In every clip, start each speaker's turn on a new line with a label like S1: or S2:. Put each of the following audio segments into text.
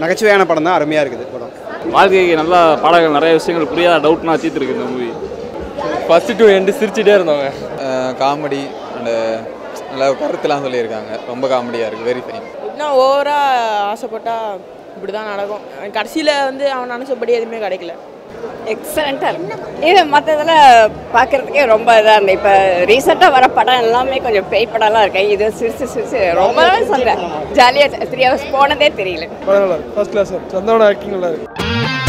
S1: நகைச்சுவையான படம் தான், அருமையாக இருக்குது படம்.
S2: வாழ்க்கைக்கு நல்லா பாடங்கள் நிறைய விஷயங்கள் புரியாத டவுட்னா தீர்த்துருக்கு இந்த மூவி. ஃபர்ஸ்ட் டு எண்டு சிரிச்சுட்டே இருந்தவங்க.
S3: காமெடி அண்ட் நல்லா கருத்துலாம் சொல்லியிருக்காங்க. ரொம்ப காமெடியாக இருக்குது. Very fine.
S4: இன்னும் ஓவராக ஆசைப்பட்டா இப்படி தான் நடக்கும். கடைசியில் வந்து அவன் நினச்சபடி எதுவுமே கிடைக்கல.
S5: எக்ஸலண்ட்டாக இருக்கும். இது மற்றதில் பார்க்குறதுக்கே ரொம்ப இதாக இருந்தது. இப்போ ரீசெண்டாக வர படம் எல்லாமே கொஞ்சம் பேய் படம்லாம் இருக்கேன். இது சிரிச்சு சிரிச்சு ரொம்ப சொல்கிறேன். ஜாலியாக 3 hours போனதே தெரியல.
S6: படம் நல்லா இருக்கு. First class. சந்தானோட ஆக்டிங் நல்லா இருக்கு.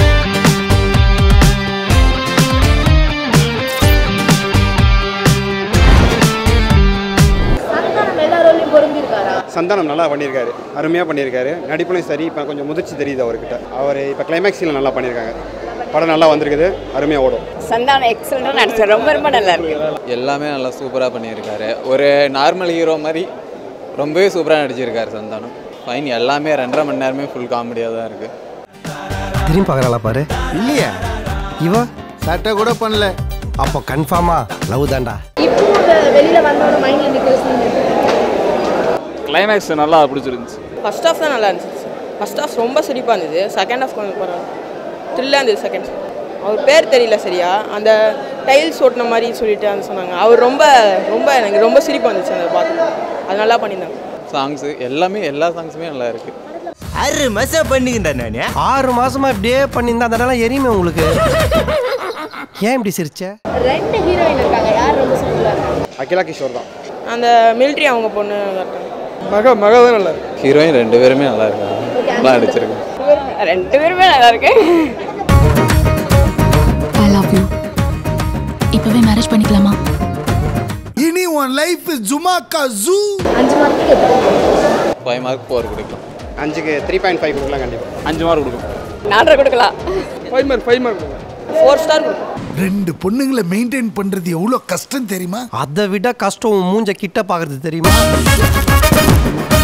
S1: சந்தானம் நல்லா பண்ணியிருக்காரு, அருமையாக பண்ணியிருக்காரு. நடிப்புலையும் சரி, இப்போ கொஞ்சம் முதிர்ச்சி தெரியுது அவர்கிட்ட. அவர் இப்போ கிளைமேக்ஸில் நல்லா பண்ணியிருக்காங்க. படம் நல்லா வந்திருக்குது, அருமையாக ஓடும்.
S5: சந்தானம் எக்ஸலண்ட்டாக நடிச்சார். ரொம்ப ரொம்ப நல்லா இருக்கு.
S3: எல்லாமே நல்லா சூப்பராக பண்ணியிருக்காரு. ஒரு நார்மல் ஹீரோ மாதிரி ரொம்பவே சூப்பராக நடிச்சிருக்காரு சந்தானம். ஃபைன். எல்லாமே 2.5 மணி நேரமே ஃபுல் காமெடியாக தான் இருக்குது.
S7: திரும்பி பார்க்குறாளா பாரு. இல்லையா இவ சட்டை கூட பண்ணல. அப்போ கன்ஃபார்மா லவ் தான்டா.
S2: கிளைமேக்ஸ் நல்லா பிடிச்சிருந்துச்சு.
S4: ஃபர்ஸ்ட் ஹாஃப் தான் நல்லா இருந்துச்சு. ஃபர்ஸ்ட் ஹாஃப் ரொம்ப சிரிப்பாக இருந்தது. செகண்ட் ஹாஃப் கொஞ்சம் பரவாயில்ல, த்ரில்லாக இருந்தது. செகண்ட் அவர் பேர் தெரியல சரியா, அந்த டைல்ஸ் ஓட்டின மாதிரி சொல்லிட்டு அந்த சொன்னாங்க. அவர் ரொம்ப ரொம்ப எனக்கு ரொம்ப சிரிப்பாக இருந்துச்சு அதை பார்த்து. அது நல்லா பண்ணியிருந்தாங்க.
S3: சாங்ஸு எல்லாமே, எல்லா சாங்ஸுமே நல்லா இருக்குது.
S7: 6 மாசம் பண்ணிக்கிட்டேன் நான். 6 மாசமா இப்படியே பண்ணியிருந்தா அதனால எரியுமே உங்களுக்கு. ஏன் இப்படி சிரிச்ச? 2 ஹீரோயின் இருக்காங்க. யார் ரொம்ப சூப்பரா இருக்காங்க?
S1: அகிலா கிஷோர் தான்.
S4: அந்த மிலிட்ரி அவங்க பொண்ணு
S6: மகா தான் நல்லா இருக்கு.
S3: ஹீரோயின் 2 பேருமே நல்லா இருக்காங்க. நல்லா நடிச்சிருக்காங்க.
S5: 2 பேருமே நல்லா இருக்கு.
S8: I love you. இப்பவே மேரேஜ் பண்ணிக்கலாமா?
S7: இனி உன் லைஃப் ஜுமாக்கா ஜூ.
S5: 5 மார்க்குக்கு
S3: 5 மார்க் 4 கொடுக்கலாம்.
S1: 5க்கு 3.5 கொடுக்கலாம் கண்டிப்பாக.
S2: 5 மார்க் கொடுக்கும்.
S5: 4.5 கொடுக்கலாம்.
S6: 5 மார்க்
S4: 4 ஸ்டார் கொடுக்கும்.
S7: 2 பொண்ணுங்களை மெயின்டைன் பண்றது எவ்வளவு கஷ்டம் தெரியுமா? அதை விட கஷ்டம் மூஞ்ச கிட்ட பாக்குறது தெரியுமா?